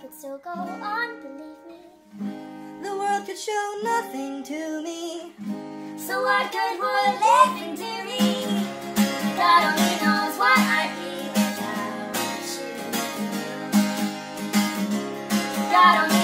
could still go on, believe me. The world could show nothing to me. So what good would living do me? God only knows what I'd be without you. God only